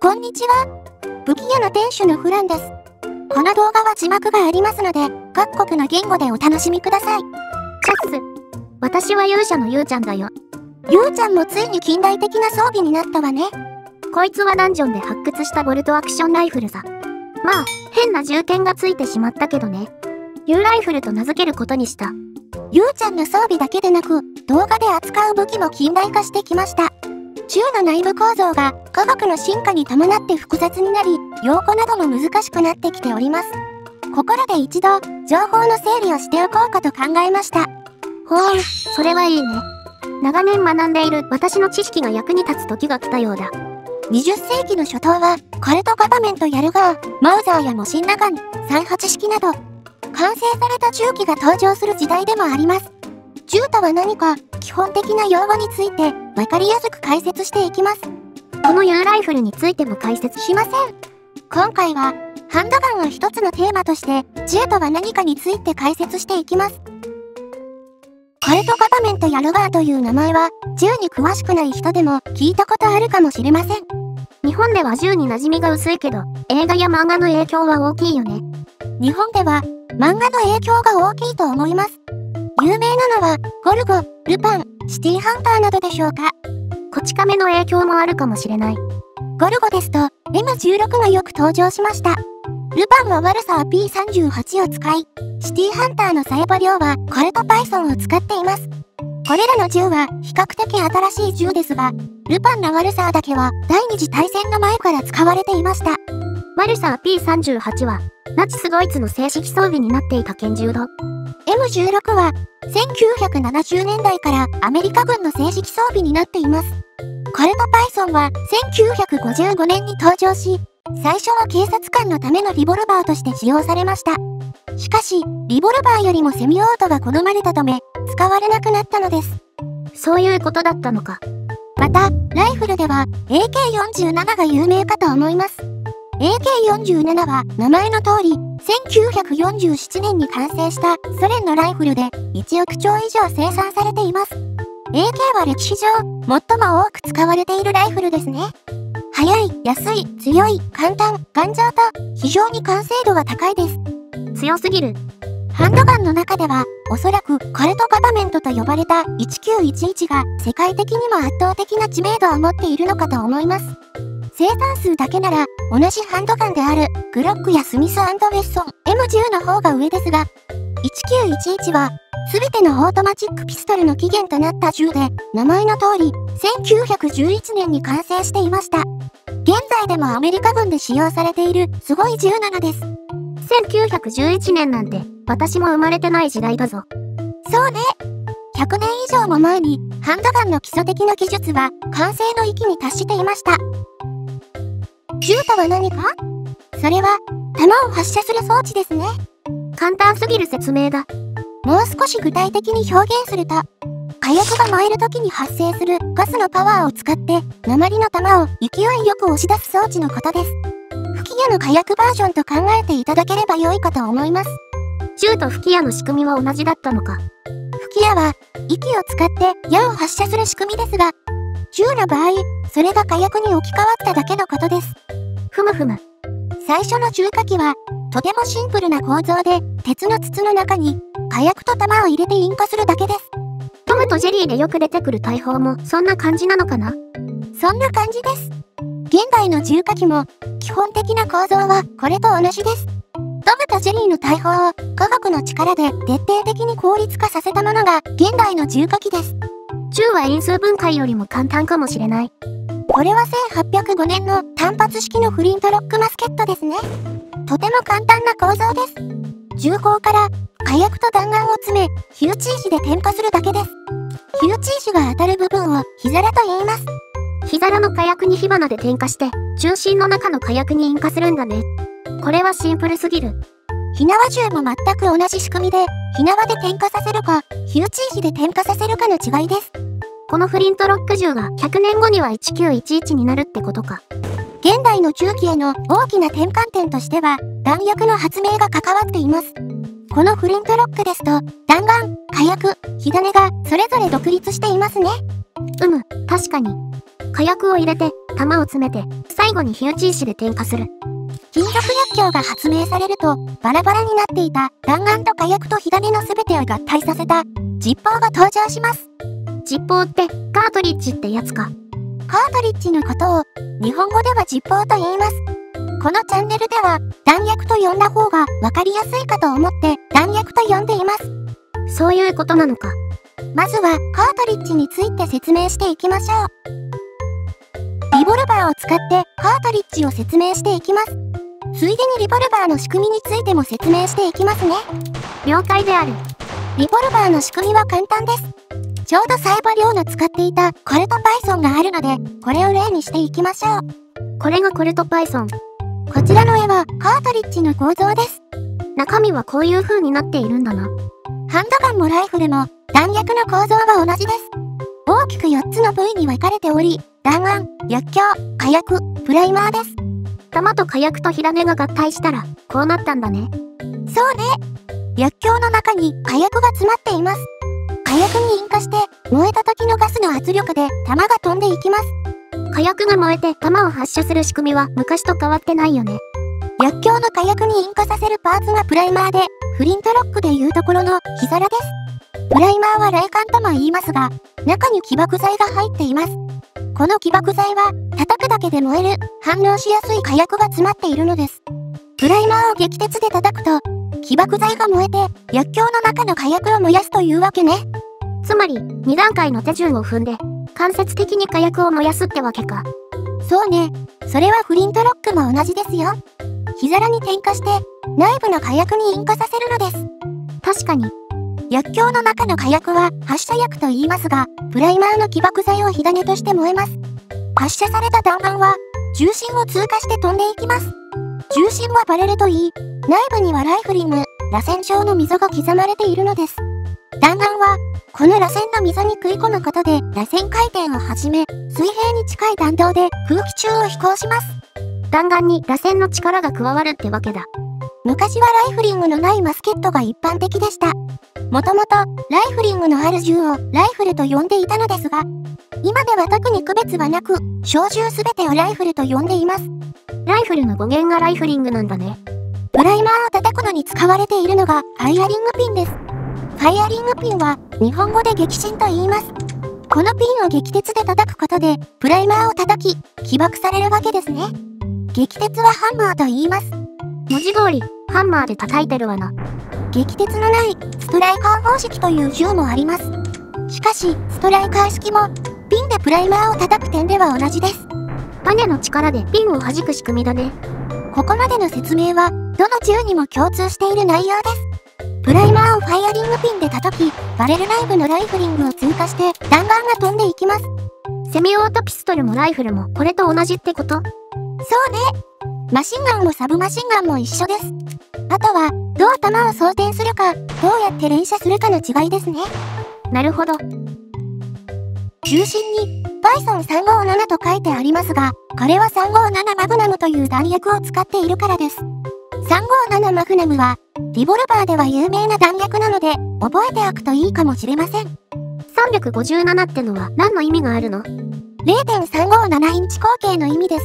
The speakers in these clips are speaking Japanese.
こんにちは。武器屋の店主のフランです。この動画は字幕がありますので、各国の言語でお楽しみください。 チャッス。私は勇者のゆうちゃんだよ。 ゆうちゃんもついに近代的な装備になったわね。 こいつはダンジョンで発掘したボルトアクションライフルさ。まあ、変な充填がついてしまったけどね。Uライフルと名付けることにした。 ゆうちゃんの装備だけでなく、動画で扱う武器も近代化してきました。銃の内部構造が科学の進化に伴って複雑になり、用語なども難しくなってきております。ここらで一度、情報の整理をしておこうかと考えました。 ほう、それはいいね。長年学んでいる私の知識が役に立つ時が来たようだ。 20世紀の初頭は、カルトガバメントやルガー、マウザーやモシンナガン、38式など、完成された銃器が登場する時代でもあります。銃とは何か、基本的な用語について、わかりやすく解説していきます。 この U ライフルについても解説しません。今回は、ハンドガンを一つのテーマとして、銃とは何かについて解説していきます。カルトガバメントやルガーという名前は、銃に詳しくない人でも聞いたことあるかもしれません。 日本では銃に馴染みが薄いけど、映画や漫画の影響は大きいよね。 日本では、漫画の影響が大きいと思います。有名なのは、ゴルゴ、ルパン、シティハンターなどでしょうか。 こち亀の影響もあるかもしれない。 ゴルゴですと、M16 がよく登場しました。ルパンはワルサー P38 を使い、シティハンターのサヤバリョウはコルトパイソンを使っています。これらの銃は比較的新しい銃ですが、ルパンのワルサーだけは第二次大戦の前から使われていました。 ワルサー P38 は、ナチスドイツの正式装備になっていた拳銃だ。 M16 は、1970年代からアメリカ軍の正式装備になっています。コルトパイソンは1955年に登場し、最初は警察官のためのリボルバーとして使用されました。しかし、リボルバーよりもセミオートが好まれたため、使われなくなったのです。 そういうことだったのか。 また、ライフルでは AK47 が有名かと思います。AK47 は名前の通り、1947年に完成したソ連のライフルで1億丁以上生産されています。AK は歴史上、最も多く使われているライフルですね。速い、安い、強い、簡単、頑丈と、非常に完成度が高いです。 強すぎる。 ハンドガンの中では、おそらくカルトガバメントと呼ばれた1911が世界的にも圧倒的な知名度を持っているのかと思います。生産数だけなら、同じハンドガンであるグロックやスミス&ウェッソン M10 の方が上ですが、1911は、すべてのオートマチックピストルの起源となった銃で、名前の通り、1911年に完成していました。現在でもアメリカ軍で使用されているすごい銃なのです。 1911年なんて、私も生まれてない時代だぞ。 そうね。100年以上も前に、ハンドガンの基礎的な技術は完成の域に達していました。銃とは何か？それは、弾を発射する装置ですね。 簡単すぎる説明だ。 もう少し具体的に表現すると、火薬が燃える時に発生するガスのパワーを使って、鉛の弾を勢いよく押し出す装置のことです。吹き矢の火薬バージョンと考えていただければ良いかと思います。 銃と吹き矢の仕組みは同じだったのか。 吹き矢は、息を使って矢を発射する仕組みですが、銃の場合、それが火薬に置き換わっただけのことです。 ふむふむ。 最初の銃火器は、とてもシンプルな構造で、鉄の筒の中に火薬と弾を入れて引火するだけです。 トムとジェリーでよく出てくる大砲もそんな感じなのかな？ そんな感じです。現代の銃火器も、基本的な構造はこれと同じです。トムとジェリーの大砲を科学の力で徹底的に効率化させたものが現代の銃火器です。 銃は因数分解よりも簡単かもしれない。 これは1805年の単発式のフリントロックマスケットですね。とても簡単な構造です。銃口から火薬と弾丸を詰め、火打ち石で点火するだけです。火打ち石が当たる部分を火皿と言います。 火皿の火薬に火花で点火して、中心の中の火薬に引火するんだね。これはシンプルすぎる。 火縄銃も全く同じ仕組みで、火縄で点火させるか、火打ち石で点火させるかの違いです。 このフリントロック銃が100年後には1911になるってことか。 現代の銃器への大きな転換点としては、弾薬の発明が関わっています。このフリントロックですと、弾丸、火薬、火種がそれぞれ独立していますね。 確かに。火薬を入れて、弾を詰めて、 最後に火打ち石で点火する。 金属薬莢が発明されると、バラバラになっていた弾丸と火薬と火種のすべてを合体させた実砲が登場します。 実砲ってカートリッジってやつか。 カートリッジのことを日本語では実砲と言います。このチャンネルでは弾薬と呼んだ方がわかりやすいかと思って弾薬と呼んでいます。 そういうことなのか。 まずはカートリッジについて説明していきましょう。リボルバーを使ってカートリッジを説明していきます。ついでにリボルバーの仕組みについても説明していきますね。 了解である。 リボルバーの仕組みは簡単です。ちょうどサイバリョウの使っていたコルトパイソンがあるので、これを例にしていきましょう。 これがコルトパイソン。 こちらの絵はカートリッジの構造です。 中身はこういう風になっているんだな。 ハンドガンもライフルも弾薬の構造は同じです。大きく4つの部位に分かれており、弾丸、薬莢、火薬、プライマーです。 弾と火薬と火種が合体したら、こうなったんだね。 そうね。薬莢の中に火薬が詰まっています。火薬に引火して、燃えた時のガスの圧力で弾が飛んでいきます。 火薬が燃えて弾を発射する仕組みは昔と変わってないよね。 薬莢の火薬に引火させるパーツがプライマーで、フリントロックでいうところの火皿です。プライマーは雷管とも言いますが、中に起爆剤が入っています。この起爆剤は、叩くだけで燃える、反応しやすい火薬が詰まっているのです。プライマーを激鉄で叩くと、起爆剤が燃えて、薬莢の中の火薬を燃やすというわけね。 つまり、2段階の手順を踏んで、間接的に火薬を燃やすってわけか。 そうね。それはフリントロックも同じですよ。火皿に点火して、内部の火薬に引火させるのです。 確かに。 薬莢の中の火薬は発射薬と言いますが、プライマーの起爆剤を火種として燃えます。発射された弾丸は、重心を通過して飛んでいきます。重心はバレルといい、内部にはライフリング、螺旋状の溝が刻まれているのです。弾丸は、この螺旋の溝に食い込むことで螺旋回転を始め、水平に近い弾道で空気中を飛行します。 弾丸に螺旋の力が加わるってわけだ。 昔はライフリングのないマスケットが一般的でした。もともと、ライフリングのある銃をライフルと呼んでいたのですが、今では特に区別はなく、小銃すべてをライフルと呼んでいます。 ライフルの語源がライフリングなんだね。 プライマーを叩くのに使われているのがファイアリングピンです。ファイアリングピンは日本語で撃心と言います。このピンを撃鉄で叩くことで、プライマーを叩き、起爆されるわけですね。撃鉄はハンマーと言います。 文字通り、ハンマーで叩いてるわな。 撃鉄のないストライカー方式という銃もあります。しかし、ストライカー式もピンでプライマーを叩く点では同じです。 バネの力でピンを弾く仕組みだね。 ここまでの説明は、どの銃にも共通している内容です。プライマーをファイアリングピンで叩き、バレル内部のライフリングを通過して弾丸が飛んでいきます。 セミオートピストルもライフルもこれと同じってこと？ そうね。マシンガンもサブマシンガンも一緒です。あとは、どう弾を装填するか、どうやって連射するかの違いですね。 なるほど。 中心に Python357 と書いてありますが、これは357マグナムという弾薬を使っているからです。357マグナムは、リボルバーでは有名な弾薬なので、覚えておくといいかもしれません。 357ってのは何の意味があるの？ 0.357 インチ口径の意味です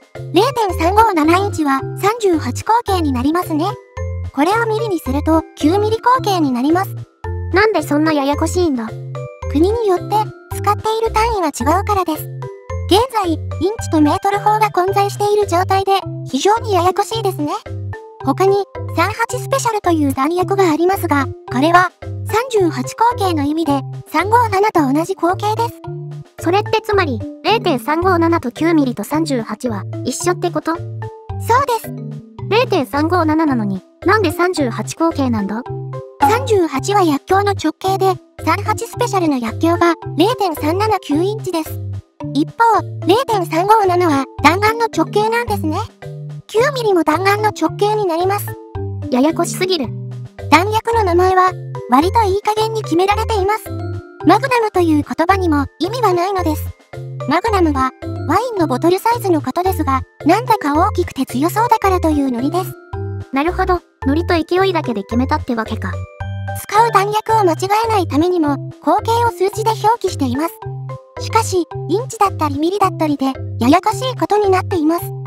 。0.357 インチは38口径になりますね。これをミリにすると9ミリ口径になります。 なんでそんなややこしいんだ？ 国によって使っている単位は違うからです。現在、インチとメートル法が混在している状態で非常にややこしいですね。他に38スペシャルという弾薬がありますが、これは38口径の意味で357と同じ口径です。 それってつまり 0.357 と9ミリと38は一緒ってこと？ そうです。 0.357 なのになんで38口径なんだ？ 38は薬莢の直径で、38スペシャルの薬莢が 0.379 インチです。一方、0.357 は弾丸の直径なんですね。9ミリも弾丸の直径になります。 ややこしすぎる。 弾薬の名前は、割といい加減に決められています。マグナムという言葉にも意味はないのです。マグナムは、ワインのボトルサイズのことですが、なんだか大きくて強そうだからというノリです。 なるほど、ノリと勢いだけで決めたってわけか。 使う弾薬を間違えないためにも、口径を数字で表記しています。しかし、インチだったりミリだったりで、ややこしいことになっています。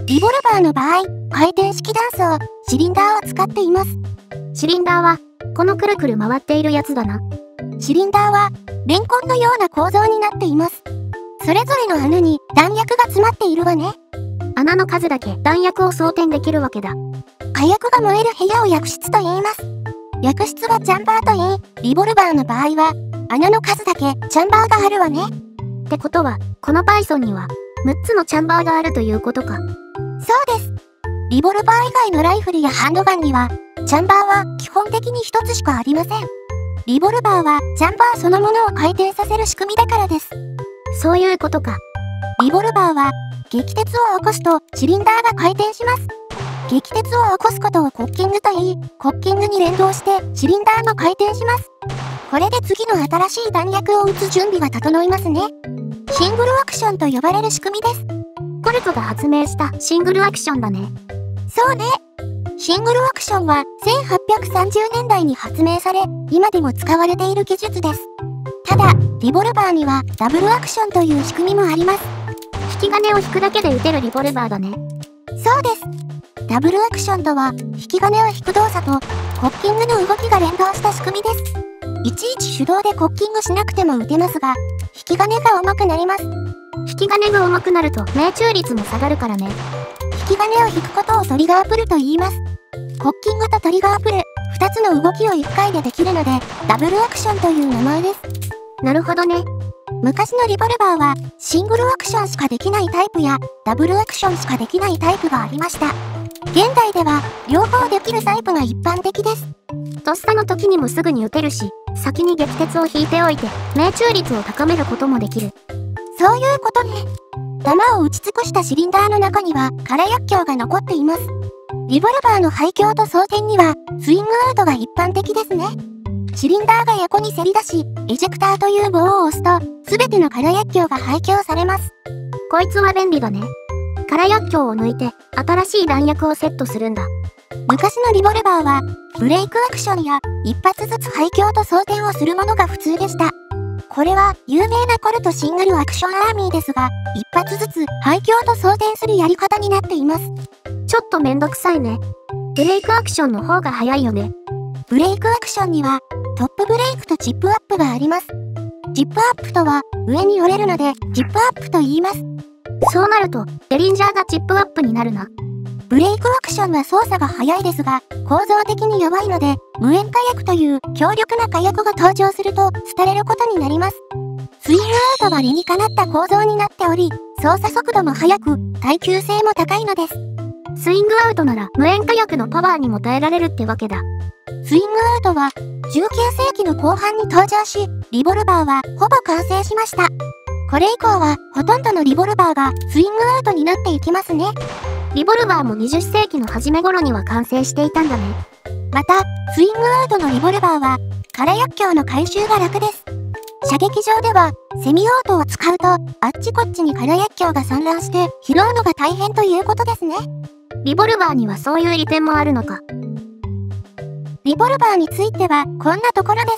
リボルバーの場合、回転式弾倉、シリンダーを使っています。 シリンダーは、このくるくる回っているやつだな。 シリンダーは、レンコンのような構造になっています。それぞれの穴に弾薬が詰まっているわね。 穴の数だけ弾薬を装填できるわけだ。 火薬が燃える部屋を薬室と言います。薬室はチャンバーと言い、リボルバーの場合は、穴の数だけチャンバーがあるわね。 ってことは、このパイソンには、6つのチャンバーがあるということか。 そうです。リボルバー以外のライフルやハンドガンには、チャンバーは基本的に1つしかありません。リボルバーはチャンバーそのものを回転させる仕組みだからです。 そういうことか。 リボルバーは、撃鉄を起こすとシリンダーが回転します。撃鉄を起こすことをコッキングと言い、コッキングに連動してシリンダーも回転します。これで次の新しい弾薬を撃つ準備が整いますね。シングルアクションと呼ばれる仕組みです。 コルトが発明したシングルアクションだね。 そうね。シングルアクションは1830年代に発明され、今でも使われている技術です。ただ、リボルバーにはダブルアクションという仕組みもあります。 引き金を引くだけで撃てるリボルバーだね。 そうです。ダブルアクションとは、引き金を引く動作と、コッキングの動きが連動した仕組みです。いちいち手動でコッキングしなくても撃てますが、引き金が重くなります。 引き金が重くなると命中率も下がるからね。 引き金を引くことをトリガープルと言います。コッキングとトリガープル、2つの動きを1回でできるので、ダブルアクションという名前です。 なるほどね。 昔のリボルバーは、シングルアクションしかできないタイプや、ダブルアクションしかできないタイプがありました。現代では、両方できるタイプが一般的です。 とっさの時にもすぐに撃てるし、先に撃鉄を引いておいて、命中率を高めることもできる。 そういうことね。弾を撃ち尽くしたシリンダーの中には、空薬莢が残っています。リボルバーの廃莢と装填には、スイングアウトが一般的ですね。シリンダーが横にせり出し、エジェクターという棒を押すと、すべての空薬莢が廃棄されます。 こいつは便利だね。空薬莢を抜いて、新しい弾薬をセットするんだ。 昔のリボルバーは、ブレイクアクションや、一発ずつ廃莢と装填をするものが普通でした。これは、有名なコルトシングルアクションアーミーですが、一発ずつ廃莢と装填するやり方になっています。 ちょっとめんどくさいね。ブレイクアクションの方が早いよね。 ブレイクアクションには、トップブレイクとチップアップがあります。チップアップとは、上に寄れるので、チップアップと言います。 そうなると、デリンジャーがチップアップになるな。 ブレイクアクションは操作が早いですが、構造的に弱いので、無塩火薬という強力な火薬が登場すると、廃れることになります。スイングアウトは理にかなった構造になっており、操作速度も速く、耐久性も高いのです。 スイングアウトなら無塩火薬のパワーにも耐えられるってわけだ。 スイングアウトは、19世紀の後半に登場し、リボルバーはほぼ完成しました。これ以降は、ほとんどのリボルバーがスイングアウトになっていきますね。 リボルバーも20世紀の初め頃には完成していたんだね。 また、スイングアウトのリボルバーは、空薬莢の回収が楽です。射撃場では、セミオートを使うと、あっちこっちに空薬莢が散乱して、拾うのが大変ということですね。 リボルバーにはそういう利点もあるのか。 リボルバーについては、こんなところです。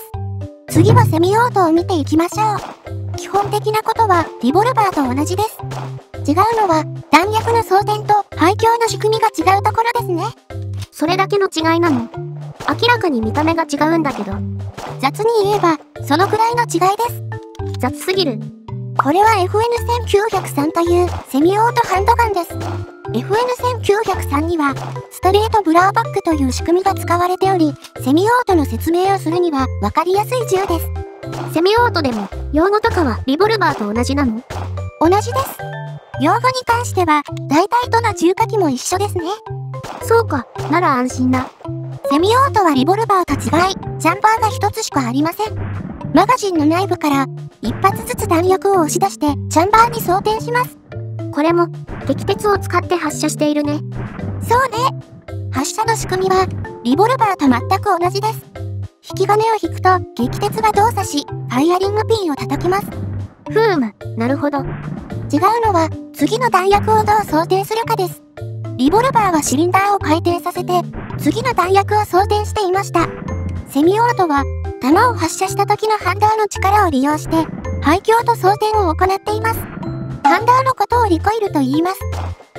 次はセミオートを見ていきましょう。基本的なことは、リボルバーと同じです。違うのは、弾薬の装填と廃莢の仕組みが違うところですね。 それだけの違いなの？明らかに見た目が違うんだけど。 雑に言えば、そのくらいの違いです。 雑すぎる。 これは FN1903 というセミオートハンドガンです。FN1903 には、ストレートブラーバックという仕組みが使われており、セミオートの説明をするには分かりやすい銃です。 セミオートでも、用語とかはリボルバーと同じなの？ 同じです。用語に関しては、大体どの銃火器も一緒ですね。 そうか、なら安心だ。 セミオートはリボルバーと違い、チャンバーが一つしかありません。マガジンの内部から、一発ずつ弾薬を押し出して、チャンバーに装填します。 これも、撃鉄を使って発射しているね。 そうね。発射の仕組みは、リボルバーと全く同じです。引き金を引くと、撃鉄が動作し、ファイアリングピンを叩きます。 なるほど。 違うのは、次の弾薬をどう装填するかです。リボルバーはシリンダーを回転させて、次の弾薬を装填していました。セミオートは、弾を発射した時のハンダーの力を利用して、廃莢と装填を行っています。ハンダーのことをリコイルと言います。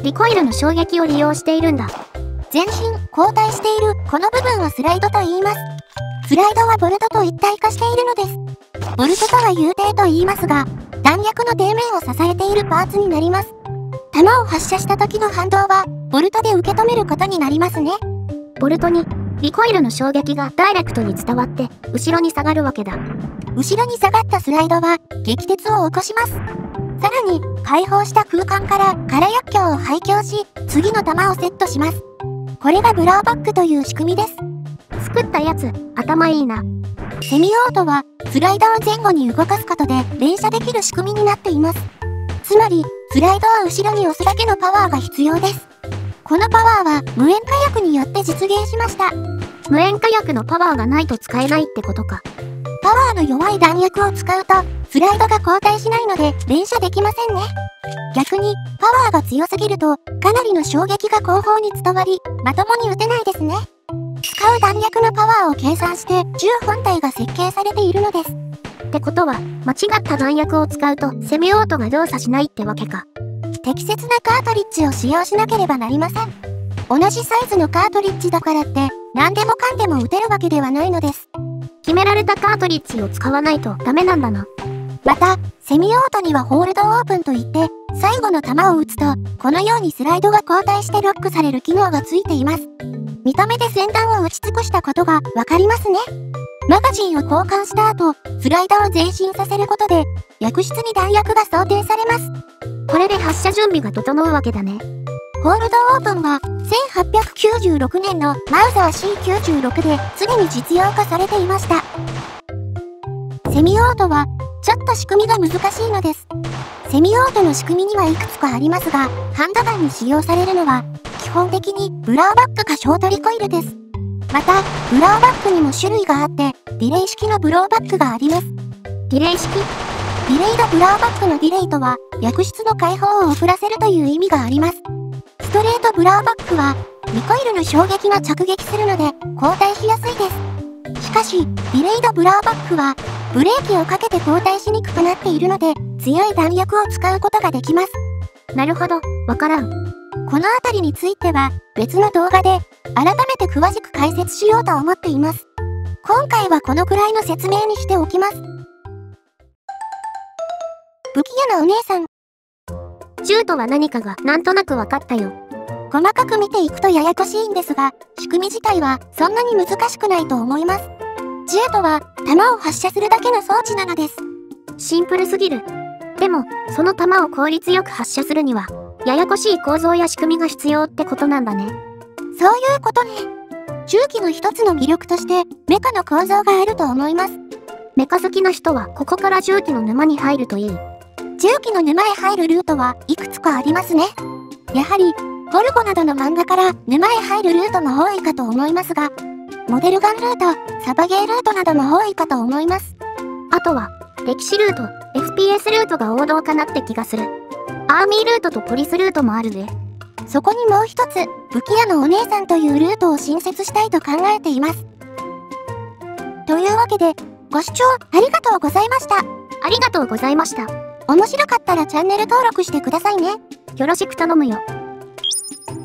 リコイルの衝撃を利用しているんだ。 全身後退しているこの部分はスライドと言います。スライドはボルトと一体化しているのです。ボルトとは遊艇と言いますが、弾薬の底面を支えているパーツになります。弾を発射した時の反動は、ボルトで受け止めることになりますね。 ボルトに、リコイルの衝撃がダイレクトに伝わって、後ろに下がるわけだ。 後ろに下がったスライドは、撃鉄を起こします。さらに、開放した空間から空薬莢を排強し、次の弾をセットします。これがブローバックという仕組みです。 作ったやつ、頭いいな。 セミオートは、スライドを前後に動かすことで連射できる仕組みになっています。つまり、スライドは後ろに押すだけのパワーが必要です。このパワーは無塩火薬によって実現しました。 無塩火薬のパワーがないと使えないってことか。 パワーの弱い弾薬を使うと、スライドが後退しないので連射できませんね。逆に、パワーが強すぎると、かなりの衝撃が後方に伝わり、まともに撃てないですね。使う弾薬のパワーを計算して銃本体が設計されているのです。 ってことは、間違った弾薬を使うとセミオートが動作しないってわけか。 適切なカートリッジを使用しなければなりません。同じサイズのカートリッジだからって、何でもかんでも撃てるわけではないのです。 決められたカートリッジを使わないとダメなんだな。 また、セミオートにはホールドオープンといって、最後の弾を撃つと、このようにスライドが後退してロックされる機能がついています。見た目で先端を撃ち尽くしたことがわかりますね。マガジンを交換した後、スライドを前進させることで、薬室に弾薬が装填されます。 これで発射準備が整うわけだね。 ホールドオープンは、1896年のマウザー C96 ですでに実用化されていました。セミオートは、ちょっと仕組みが難しいのです。セミオートの仕組みにはいくつかありますが、ハンドガンに使用されるのは、基本的にブローバックかショートリコイルです。また、ブローバックにも種類があって、ディレイ式のブローバックがあります。 ディレイ式？ ディレイドブローバックのディレイとは、薬室の開放を遅らせるという意味があります。ストレートブローバックは、リコイルの衝撃が直撃するので、後退しやすいです。しかし、ディレイドブローバックは、ブレーキをかけて後退しにくくなっているので、強い弾薬を使うことができます。 なるほど、わからん。 このあたりについては、別の動画で、改めて詳しく解説しようと思っています。今回はこのくらいの説明にしておきます。武器屋のお姉さん。 銃とは何かがなんとなくわかったよ。 細かく見ていくとややこしいんですが、仕組み自体はそんなに難しくないと思います。銃とは、弾を発射するだけの装置なのです。 シンプルすぎる。でも、その弾を効率よく発射するには、ややこしい構造や仕組みが必要ってことなんだね。 そういうことね。銃器の一つの魅力として、メカの構造があると思います。 メカ好きな人はここから銃器の沼に入るといい。 銃器の沼へ入るルートはいくつかありますね。やはり、ゴルゴなどの漫画から沼へ入るルートも多いかと思いますが、モデルガンルート、サバゲールートなども多いかと思います。 あとは、歴史ルート、FPS ルートが王道かなって気がする。アーミールートとポリスルートもあるね。 そこにもう一つ、武器屋のお姉さんというルートを新設したいと考えています。というわけで、ご視聴ありがとうございました。 ありがとうございました。 面白かったらチャンネル登録してくださいね。 よろしく頼むよ。